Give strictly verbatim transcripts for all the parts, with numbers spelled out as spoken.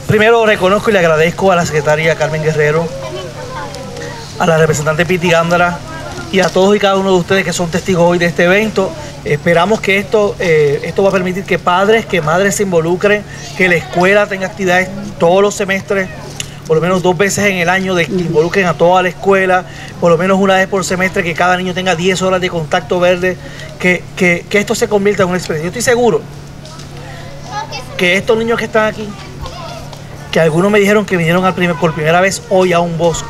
Primero reconozco y le agradezco a la secretaria Carmen Guerrero, a la representante Piti Gándara y a todos y cada uno de ustedes que son testigos hoy de este evento. Esperamos que esto, eh, esto va a permitir que padres, que madres se involucren, que la escuela tenga actividades todos los semestres, por lo menos dos veces en el año, de que involucren a toda la escuela, por lo menos una vez por semestre, que cada niño tenga diez horas de contacto verde, que, que, que esto se convierta en una experiencia. Yo estoy seguro que estos niños que están aquí, que algunos me dijeron que vinieron al primer, por primera vez hoy a un bosque,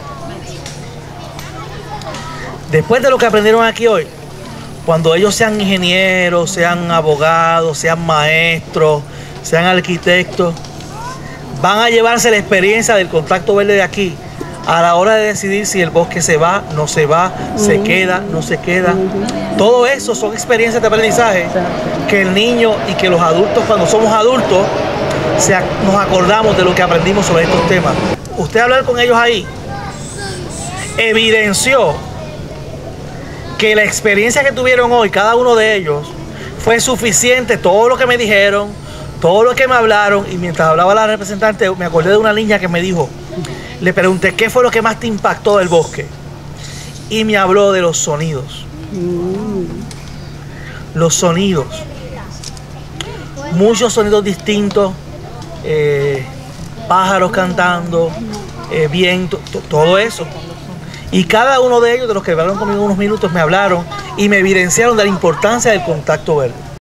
después de lo que aprendieron aquí hoy, cuando ellos sean ingenieros, sean abogados, sean maestros, sean arquitectos, van a llevarse la experiencia del contacto verde de aquí a la hora de decidir si el bosque se va, no se va, se queda, no se queda. Todo eso son experiencias de aprendizaje que el niño y que los adultos, cuando somos adultos, se, nos acordamos de lo que aprendimos sobre estos temas. Usted hablar con ellos ahí evidenció que la experiencia que tuvieron hoy, cada uno de ellos, fue suficiente. Todo lo que me dijeron, todo lo que me hablaron, y mientras hablaba la representante, me acordé de una niña que me dijo, le pregunté, ¿qué fue lo que más te impactó del bosque? Y me habló de los sonidos. Los sonidos. Muchos sonidos distintos, eh, pájaros cantando, eh, viento, todo eso. Y cada uno de ellos, de los que hablaron conmigo unos minutos, me hablaron y me evidenciaron de la importancia del contacto verde.